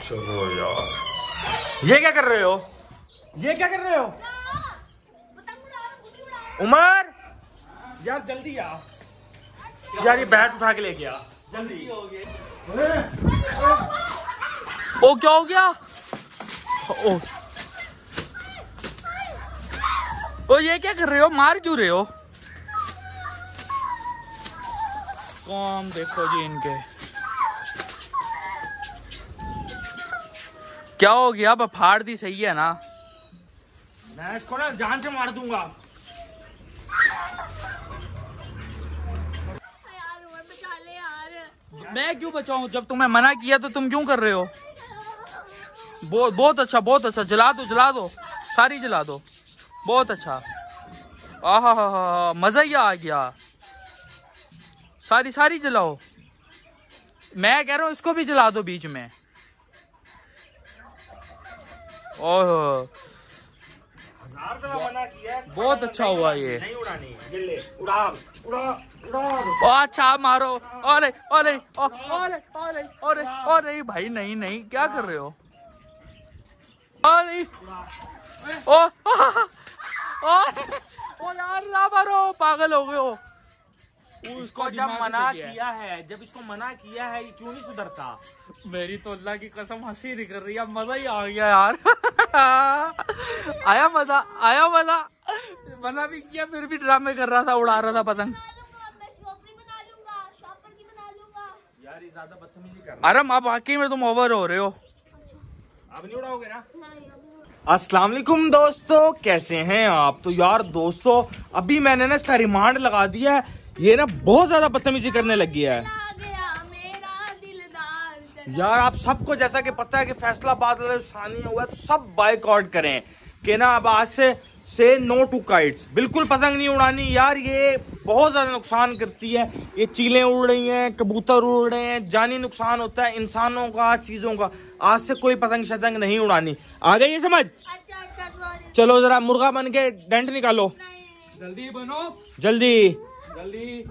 चलो यार, ये क्या कर रहे हो? ये क्या कर रहे हो उमर? यार जल्दी आ यार, ये बैट उठा के लेके आ जल्दी। हो गया। ओ क्या हो गया? ओ ये क्या कर रहे हो? मार क्यों रहे हो? काम देखो जी इनके, क्या हो गया? अब फाड़ दी, सही है ना? मैं इसको ना जान से मार दूंगा। मैं क्यों बचाऊं? जब तुम्हें मना किया तो तुम क्यों कर रहे हो? बहुत अच्छा, बहुत अच्छा। जला दो, जला दो, सारी जला दो। बहुत अच्छा। आहा, मजा ही आ गया। सारी सारी जलाओ। मैं कह रहा हूँ इसको भी जला दो बीच में। ओह, मना किया। बहुत अच्छा हुआ ये। नहीं उड़ानी है, उड़ा उड़ा उड़ा। अच्छा मारो। अरे अरे अरे अरे अरे अरे भाई, नहीं नहीं, क्या कर रहे हो? अरे ओ यार ना मारो, पागल हो गए हो। इसको जब मना किया है, जब इसको मना किया है, ये क्यों नहीं सुधरता? मेरी तो अल्लाह की कसम हंसी नहीं कर रही है, मजा ही आ गया यार। आया मजा, आया मजा। मना भी किया फिर भी ड्रामे कर रहा था, उड़ा रहा था पतंग। यार ये ज्यादा बदतमीजी कर रहा है। अरे अब वाकई में तुम ओवर हो रहे हो। अब नहीं उड़ाओगे ना? अस्सलाम वालेकुम दोस्तों, कैसे हैं आप? तो यार दोस्तों, अभी मैंने ना इसका रिमांड लगा दिया है। ये ना बहुत ज्यादा बदतमीजी करने लग गया है। यार आप सबको जैसा कि पता है कि फैसलाबाद सानिया हुआ है, तो सब बाइकआउट करें कि ना अब आज से नो टू काइट्स। बिल्कुल पतंग नहीं उड़ानी यार, ये बहुत ज्यादा नुकसान करती है। ये चीलें उड़ रही हैं, कबूतर उड़ रहे हैं, जानी नुकसान होता है इंसानों का, चीजों का। आज से कोई पतंग शतंग नहीं उड़ानी। आ गई ये समझ? अच्छा, चलो जरा मुर्गा बन के डेंट निकालो। जल्दी बनो, जल्दी जल्दी।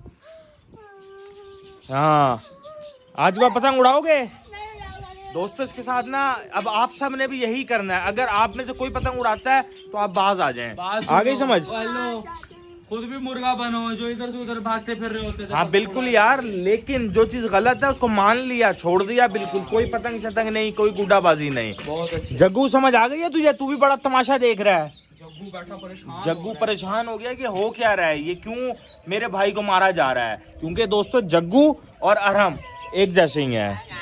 हाँ, आज बार पतंग उड़ाओगे दोस्तों? इसके साथ ना अब आप सब ने भी यही करना है। अगर आप में से कोई पतंग उड़ाता है तो आप बाज आ जाएं। आ गई समझ? खुद भी मुर्गा बनो, जो इधर से उधर भागते फिर रहे होते थे। हाँ बिल्कुल यार, लेकिन जो चीज गलत है उसको मान लिया, छोड़ दिया बिल्कुल। कोई पतंग शतंग नहीं, कोई गुड्डाबाजी नहीं। बहुत अच्छा। जग्गू समझ आ गई है तुझे? तू भी बड़ा तमाशा देख रहा है। जग्गू बैठा परेशान। जग्गू परेशान हो गया कि हो क्या रहा है, ये क्यों मेरे भाई को मारा जा रहा है? क्योंकि दोस्तों जग्गू और अरहम एक जैसे ही हैं।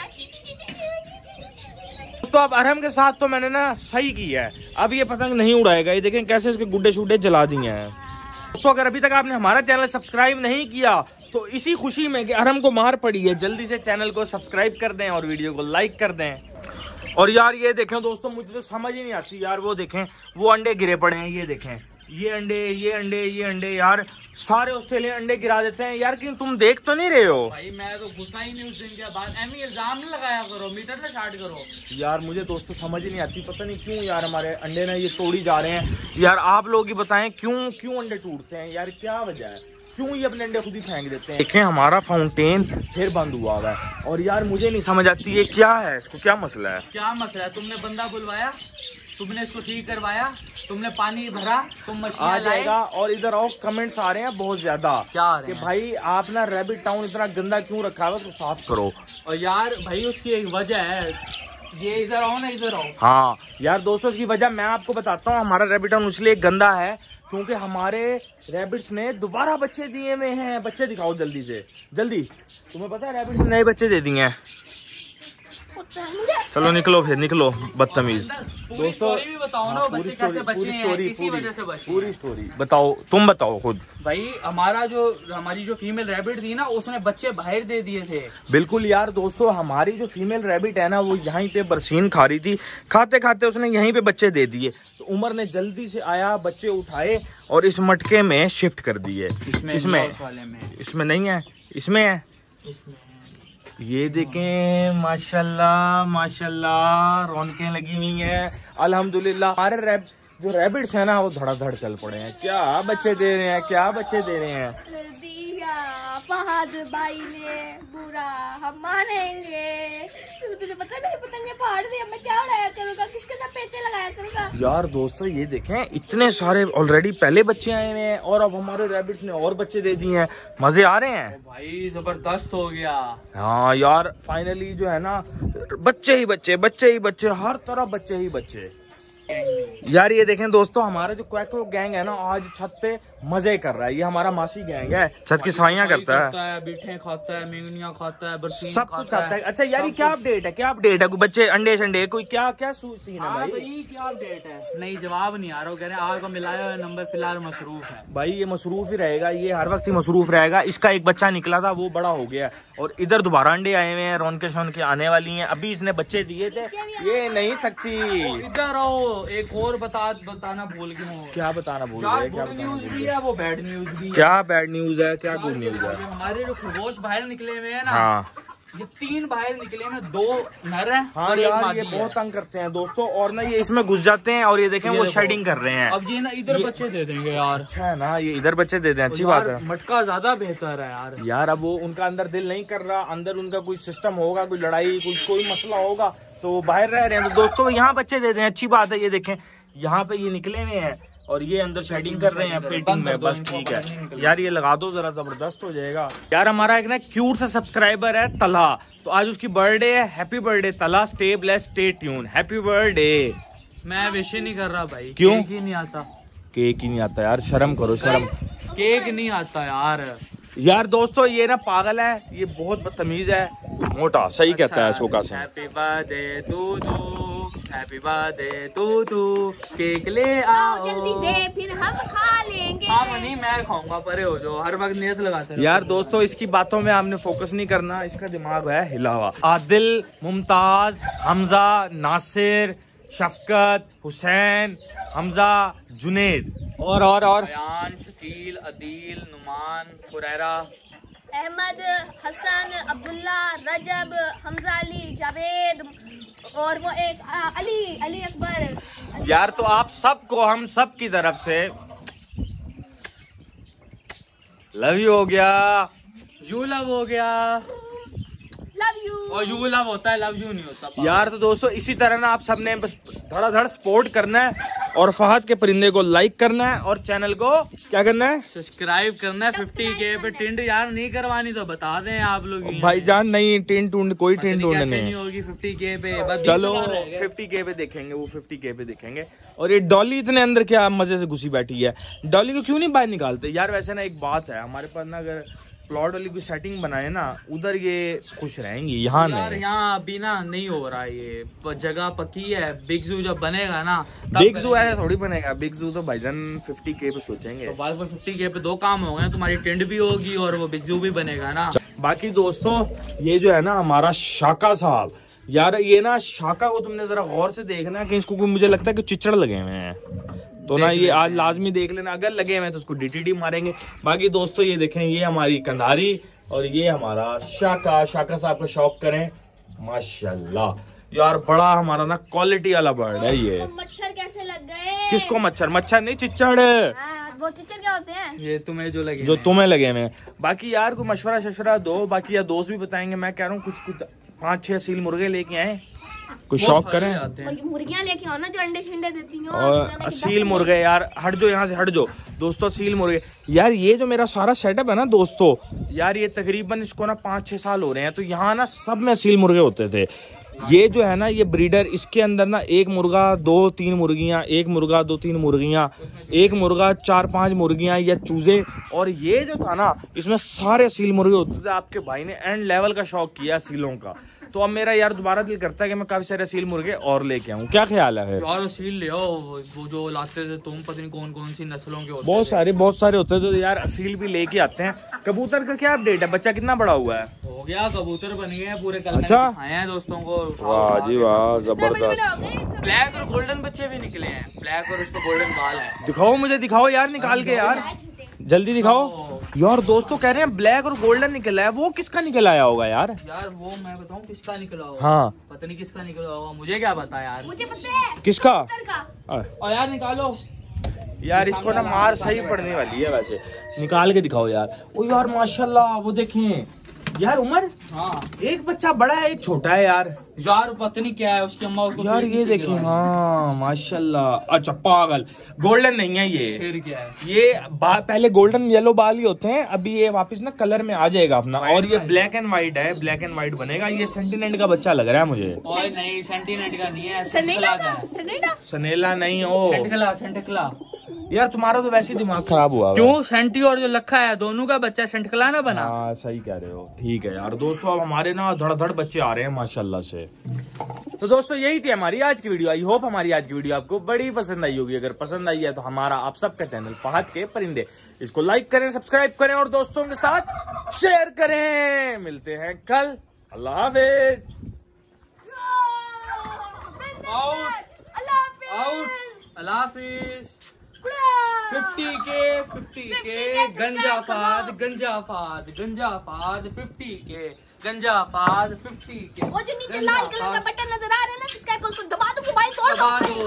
तो अब अरहम के साथ तो मैंने ना सही किया है, अब ये पतंग नहीं उड़ाएगा। ये देखें कैसे इसके गुड्डे शुड्डे जला दिए हैं। दोस्तों अगर अभी तक आपने हमारा चैनल सब्सक्राइब नहीं किया तो इसी खुशी में कि अरहम को मार पड़ी है, जल्दी से चैनल को सब्सक्राइब कर दें और वीडियो को लाइक कर दें। और यार ये देखें दोस्तों, मुझे तो समझ ही नहीं आती यार। वो देखें, वो अंडे गिरे पड़े हैं। ये देखें, ये अंडे, ये अंडे, ये अंडे। यार सारे ऑस्ट्रेलियन अंडे गिरा देते हैं यार। कि तुम देख तो नहीं रहे हो? भाई मैं तो गुस्सा ही नहीं उस दिन के बाद। एमी इल्जाम न लगाया करो, मीटर ना स्टार्ट करो। यार मुझे दोस्तों समझ ही नहीं आती, पता नहीं क्यों यार हमारे अंडे ना ये तोड़ी जा रहे हैं। यार आप लोग ही बताएं क्यों अंडे टूटते हैं यार? क्या वजह है? क्यों ये अपने अंडे खुद ही फेंक देते हैं? देखें हमारा फाउंटेन फिर बंद हुआ है। और यार मुझे नहीं समझ आती ये क्या है, इसको क्या मसला है? क्या मसला है? तुमने बंदा बुलवाया, तुमने इसको ठीक करवाया, तुमने पानी भरा, तुम मछलियां आ जाएगा। और इधर और कमेंट्स आ रहे हैं बहुत ज्यादा। क्या आ रहे कि हैं? भाई आप ना रैबिट टाउन इतना गंदा क्यों रखा है, उसको साफ करो। और यार भाई उसकी एक वजह है। ये इधर आओ ना, इधर आओ। हाँ यार दोस्तों, इसकी वजह मैं आपको बताता हूँ। हमारा रैबिट टाउन इसलिए गंदा है क्योंकि हमारे रैबिट्स ने दोबारा बच्चे दिए हुए हैं। बच्चे दिखाओ जल्दी से, जल्दी। तुम्हें पता है रैबिट्स ने नए बच्चे दे दिए हैं। चलो निकलो फिर, निकलो बदतमीज। दोस्तों भी बताओ ना, बच्चे कैसे बचे हैं, किसी वजह से बचे। पूरी स्टोरी बताओ, तुम बताओ खुद। भाई हमारी जो फीमेल रैबिट थी ना, उसने बच्चे बाहर दे दिए थे। बिल्कुल यार दोस्तों, हमारी जो फीमेल रैबिट है ना, वो यहीं पे बरसीन खा रही थी। खाते खाते उसने यहीं पे बच्चे दे दिए। तो उमर ने जल्दी से आया, बच्चे उठाए और इस मटके में शिफ्ट कर दिए। इसमें नहीं है, इसमें है। ये देखें माशाल्लाह माशाल्लाह, रौनकें लगी हुई हैं अल्हम्दुलिल्लाह। हमारे जो रैबिट्स है ना, वो धड़ाधड़ चल पड़े हैं। क्या बच्चे दे रहे हैं, क्या बच्चे दे रहे हैं। फहद भाई ने बुरा हम मानेंगे। तुझे पता नहीं पतंगे फाड़ दी, मैं क्या उड़ाया करूंगा, किसके साथ पेचे लगाया करूंगा। यार दोस्तों ये देखें, इतने सारे ऑलरेडी पहले बच्चे आए हुए हैं और अब हमारे रैबिट्स ने और बच्चे दे दिए हैं। मजे आ रहे हैं भाई, जबरदस्त हो गया। हाँ यार, फाइनली जो है ना, बच्चे ही बच्चे, बच्चे ही बच्चे, हर तरफ बच्चे ही बच्चे। यार ये देखें दोस्तों, हमारा जो क्वैको गैंग है ना, आज छत पे मजे कर रहा है। ये हमारा मासी गैंग है, छत की सफाइयाँ करता है, बीठे खाता है, मेंगनियां खाता है, बरसीन सब कुछ खाता है। अच्छा यार, ये क्या अपडेट है, क्या अपडेट है? कोई बच्चे अंडे शंडे कोई क्या क्या सीन है भाई? क्या अपडेट है? नहीं, जवाब नहीं आ रहा, कह रहे हैं आज को मिलाया हुआ नंबर फिलहाल मसरूफ है। भाई ये मसरूफ ही रहेगा, ये हर वक्त ही मसरूफ रहेगा। इसका एक बच्चा निकला था, वो बड़ा हो गया, और इधर दोबारा अंडे आए हुए हैं, रौनके शौनके आने वाली हैं। अभी इसने बच्चे दिए थे, ये नहीं थकती। इधर आओ, एक और बताना भूल गया हूँ। क्या बताना भूल यार, गए? क्या गुड बताना न्यूज भूल भी गए? है, वो बैड न्यूज भी है। क्या बैड न्यूज है, क्या गुड न्यूज है? हमारे जो खरगोश बाहर निकले हुए हैं ना, हाँ ये 3 बाहर निकले में 2 नर हैं हाँ और एक यार, मादी ये है। बहुत तंग करते हैं दोस्तों, और ना ये इसमें घुस जाते हैं, और ये देखें वो शेडिंग कर रहे हैं। अब ये ना इधर बच्चे दे देंगे यार। अच्छा है ना, ये इधर बच्चे दे दें, अच्छी बात है। मटका ज्यादा बेहतर है यार। यार अब वो उनका अंदर दिल नहीं कर रहा, अंदर उनका कोई सिस्टम होगा, कोई लड़ाई, कोई मसला होगा, तो वो बाहर रह रहे हैं। तो दोस्तों यहाँ बच्चे दे दें, अच्छी बात है। ये देखें, यहाँ पे ये निकले हुए हैं और ये अंदर शेडिंग कर रहे हैं पेटिंग में, बस ठीक है यार। ये लगा दो जरा, जबरदस्त हो जाएगा यार। हमारा एक ना क्यूट सा सब्सक्राइबर है तला, तो आज उसकी बर्थडे है। Happy birthday Talha, stay blessed, stay tune, happy birthday. मैं विश ही नहीं कर रहा भाई, क्यों? केक ही नहीं आता। केक ही नहीं आता यार, शर्म करो शर्म। केक नहीं आता यार। यार दोस्तों ये ना पागल है, ये बहुत बदतमीज है, मोटा सही कहता है इसको Qasim. Happy birthday to to, happy birthday to to, cake ले आओ जल्दी से, फिर हम खा लेंगे। हाँ नहीं, मैं खाऊंगा, परे हो जो हर वक्त नियत लगाते रहो। यार दोस्तों इसकी बातों में आपने फोकस नहीं करना, इसका दिमाग है हिला हुआ। आदिल, मुमताज, हमजा, नासिर, शफकत, हुसैन, हमजा, जुनेद और बयान, शकील, अदील, नुमान, फुरैरा, अहमद, हसन, अब्दुल्ला, रजब, हमजा अली, जावेद, और वो एक अली अकबर। यार तो आप सबको हम सब की तरफ से लव यू हो गया, यू लव हो गया, लव यू। और यू लव होता है, लव यू नहीं होता यार। तो दोस्तों इसी तरह ना आप सबने बस धड़ाधड़ सपोर्ट करना है, और फहद के परिंदे को लाइक करना है, और चैनल को क्या करना है, सब्सक्राइब करना है। 50K पे टिंड यार नहीं करवानी तो बता दें आप लोग ही। भाईजान नहीं, टिन टूंड कोई टिन टूंड कैसे नहीं होगी 50K पे, बस चलो 20,000 रह गए। 50K पे देखेंगे, वो 50K पे देखेंगे। और ये डॉली इतने अंदर क्या मजे से घुसी बैठी है, डॉली को क्यों नहीं बाहर निकालते यार? वैसे ना एक बात है, हमारे पास ना अगर प्लॉट वाली कोई सेटिंग बनाए ना, उधर ये खुश रहेंगी, यहाँ यार नहीं। यहाँ अभी ना नहीं हो रहा, ये जगह पक्की है। बिग जू जब बनेगा ना, बिग जू ऐसा थोड़ी बनेगा, बिग जू तो भाईजान 50K पे सोचेंगे। तो बस 50K पे 2 काम हो गए, तुम्हारी टेंट भी होगी और वो बिग जू भी बनेगा ना। बाकी दोस्तों ये जो है ना हमारा शाका साहब, यार ये ना शाका को तुमने जरा गौर से देखना कि इसको मुझे लगता है कि चिचड़ लगे हुए हैं, तो ना ये आज लाजमी देख लेना, अगर लगे हुए हैं तो उसको DTD मारेंगे। बाकी दोस्तों ये देखें, ये हमारी कंधारी और ये हमारा शाका साहब का शौक करें माशाल्लाह। यार बड़ा हमारा ना क्वालिटी वाला बर्ड है ये। तो मच्छर कैसे लग गए? किसको मच्छर? मच्छर नहीं, चिच्चड़। वो चिच्चर क्या होते हैं? ये तुम्हें जो लगे, जो तुम्हें लगे हुए हैं। बाकी यार कोई मशवरा शशवरा दो, बाकी यार दोस्त भी बताएंगे। मैं कह रहा हूँ कुछ 5-6 सील मुर्गे लेके आए, कोई शौक करें। मुर्गियां लेके आओ ना जो अंडे शिंडे देती हैं। और सील मुर्गे यार, हट जाओ यहाँ से, हट जाओ दोस्तों। सील मुर्गे यार, ये जो मेरा सारा सेटअप है ना दोस्तों, यार ये तकरीबन इसको ना 5-6 साल हो रहे हैं, तो यहाँ ना सब में सील मुर्गे होते थे। ये जो है ना ये ब्रीडर, इसके अंदर ना 1 मुर्गा 2-3 मुर्गियां, 1 मुर्गा 2-3 मुर्गियां, 1 मुर्गा 4-5 मुर्गियां या चूजे, और ये जो था ना इसमें सारे सील मुर्गे होते थे। आपके भाई ने एंड लेवल का शौक किया सीलों का, तो अब मेरा यार दोबारा दिल करता है कि मैं काफी सारे सील मुर्गे और लेके आऊँ। क्या ख्याल है? यार सील ले आओ, वो जो लाते थे तुम, पता नहीं कौन कौन सी नस्लों के होते बहुत सारे होते थे, तो यार असील भी लेके आते हैं। कबूतर का क्या अपडेट है? बच्चा कितना बड़ा हुआ है? हो गया, कबूतर बन गए पूरे। कल अच्छा, आए हैं दोस्तों को। वाह जी वाह, जबरदस्त। ब्लैक और गोल्डन बच्चे भी निकले हैं, ब्लैक और उसको गोल्डन बाल है। दिखाओ मुझे, दिखाओ यार निकाल के, यार जल्दी दिखाओ। यार दोस्तों कह रहे हैं ब्लैक और गोल्डन निकला है, वो किसका निकल आया होगा यार? यार वो मैं बताऊं किसका निकला होगा? हाँ पता नहीं किसका निकला होगा, मुझे क्या पता यार। मुझे पता है किसका। और यार निकालो यार, इसको ना मार सही पड़ने वाली है वैसे, निकाल के दिखाओ यार। ओ यार माशाल्लाह, वो देखें यार उमर, हाँ एक बच्चा बड़ा है एक छोटा है यार। यार पता नहीं क्या है उसकी अम्मा उसको यार फिर ये पीछे देखिए, गिरा रही है। हाँ माशाल्लाह। अच्छा पागल, गोल्डन नहीं है ये। फिर क्या है? ये पहले गोल्डन येलो बाल ही होते हैं, अभी ये वापस ना कलर में आ जाएगा अपना। और ये ब्लैक एंड व्हाइट है, ब्लैक एंड व्हाइट बनेगा। ये सेंटिनेंट का बच्चा लग रहा है मुझे। और नहीं सेंटीनेट का नहीं है, सनेटा सेंटकला का का है। सनेटा सनेला नहीं हो सेंटकला। यार, तुम्हारा तो वैसे ही दिमाग खराब हुआ। क्यों? सेंटी और जो लखा है दोनों का बच्चा सेंटकला ना बना। हाँ सही कह रहे हो। ठीक है यार दोस्तों, अब हमारे ना धड़ बच्चे आ रहे हैं माशाल्लाह से। तो दोस्तों यही थी हमारी आज की वीडियो। आई होप हमारी आज की वीडियो आपको बड़ी पसंद आई होगी। अगर पसंद आई है तो हमारा आप सबका चैनल फहद के परिंदे, इसको लाइक करें, सब्सक्राइब करें और दोस्तों के साथ शेयर करें। मिलते हैं कल। अल्लाह हाफिज। आउट। अल्लाह हाफिज। 50 के गंजाफाद 50 के गंजाफाद 50 के। वो जो नीचे लाल कलर का बटन नजर आ रहा है ना, सब्सक्राइब को उसको दबा दो, मोबाइल तोड़ दो।